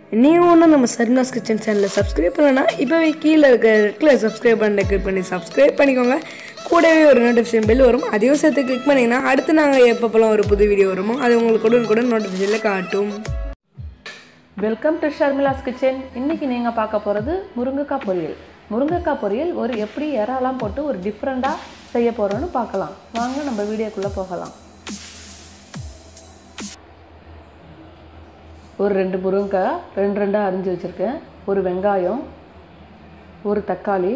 நீங்கள் ஒன்றும் நம்ம சர்மிளாஸ் கிச்சன் சேனலில் சப்ஸ்கிரைப் பண்ணலன்னா இப்போவே கீழே இருக்க ரெட்டில் சப்ஸ்கிரைப் பண்ண கிளிக் பண்ணி சப்ஸ்கிரைப் பண்ணிக்கோங்க. கூடவே ஒரு நோட்டிஃபிகேஷன் பெல் வரும், அதையும் சேர்த்து கிளிக் பண்ணிங்கன்னா அடுத்து நாங்கள் எப்பப்போலாம் ஒரு புது வீடியோ வருமோ அது உங்களுக்கு உடனுக்குடன் நோட்டிஃபிகேஷனில் காட்டும். Welcome to Sharmila's kitchen. இன்றைக்கி நீங்கள் பார்க்க போகிறது முருங்கைக்காய் பொரியல். முருங்கைக்காய் பொரியல் எப்படி இறாலாம் போட்டு ஒரு டிஃப்ரெண்ட்டாக செய்ய போகிறோன்னு பார்க்கலாம். வாங்க நம்ம வீடியோக்குள்ளே போகலாம். ஒரு 2 முருங்கைக்காய் ரெண்டாக அரிஞ்சு வச்சுருக்கேன். ஒரு வெங்காயம், ஒரு தக்காளி,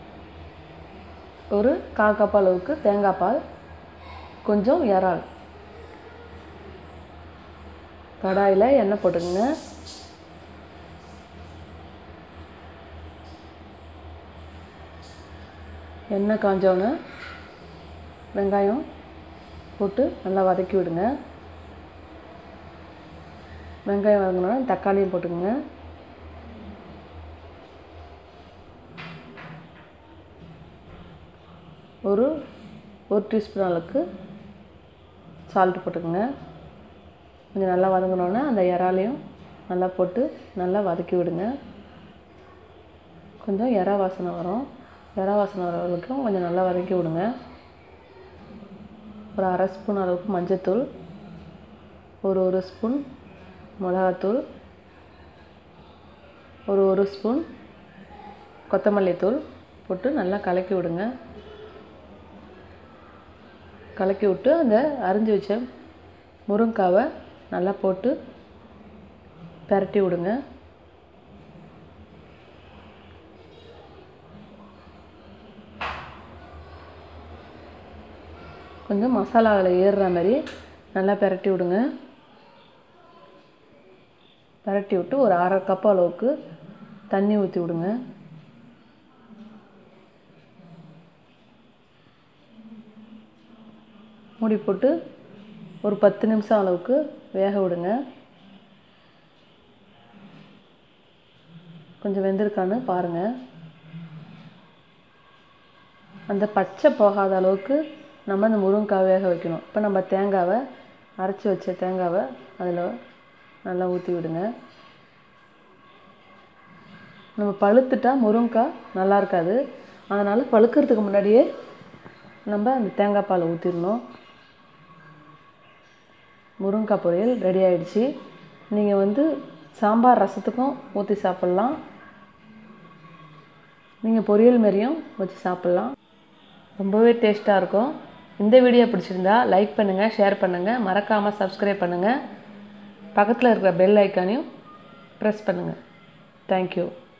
ஒரு 1/4 கப் அளவுக்கு தேங்காய் பால், கொஞ்சம் இறால். கடாயில் எண்ணெய் போட்டுக்கோங்க. எண்ணெய் காஞ்சோன்னு வெங்காயம் போட்டு நல்லா வதக்கி விடுங்க. வெங்காயம் வதங்கினோன்னா தக்காளியும் போட்டுக்கோங்க. ஒரு டீஸ்பூன் அளவுக்கு சால்ட் போட்டுக்கோங்க. கொஞ்சம் நல்லா வதங்கினோன்னா அந்த இறாலையும் நல்லா போட்டு நல்லா வதக்கி விடுங்க. கொஞ்சம் இறா வாசனை வரும். இறா வாசனை வர வரைக்கும் கொஞ்சம் நல்லா வதக்கி விடுங்க. ஒரு 1/2 ஸ்பூன் அளவுக்கு மஞ்சத்தூள், ஒரு ஸ்பூன் மிளகாத்தூள், ஒரு ஸ்பூன் கொத்தமல்லி தூள் போட்டு நல்லா கலக்கி விடுங்க. கலக்கி விட்டு அந்த அரிஞ்சு வச்ச முருங்கைக்காவை நல்லா போட்டு பிரட்டி விடுங்க. கொஞ்சம் மசாலாவில் ஏறுற மாதிரி நல்லா பிரட்டி விடுங்க. பிரட்டி விட்டு ஒரு 1/2 கப் அளவுக்கு தண்ணி ஊற்றி விடுங்க. மூடி போட்டு ஒரு 10 நிமிஷம் அளவுக்கு வேக விடுங்க. கொஞ்சம் வெந்திருக்கான்னு பாருங்கள். அந்த பச்சை போகாத அளவுக்கு நம்ம அந்த முருங்கைக்காய் வேக வைக்கணும். இப்போ நம்ம தேங்காவை அரைச்சி வச்ச தேங்காவை அதில் நல்லா ஊற்றி விடுங்க. நம்ம பழுத்துட்டா முருங்கைக்காய் நல்லா இருக்காது. அதனால் பழுக்கிறதுக்கு முன்னாடியே நம்ம அந்த தேங்காய் பால் ஊற்றிடணும். முருங்கைக்காய் பொரியல் ரெடி ஆகிடுச்சு. நீங்கள் சாம்பார் ரசத்துக்கும் ஊற்றி சாப்பிட்லாம். நீங்கள் பொரியல் மாரியும் வச்சு சாப்பிட்லாம். ரொம்பவே டேஸ்ட்டாக இருக்கும். இந்த வீடியோ பிடிச்சிருந்தா லைக் பண்ணுங்கள், ஷேர் பண்ணுங்கள், மறக்காமல் சப்ஸ்கிரைப் பண்ணுங்கள். பக்கத்தில் இருக்கிற பெல் ஐக்கானையும் ப்ரெஸ் பண்ணுங்கள். தேங்க்யூ.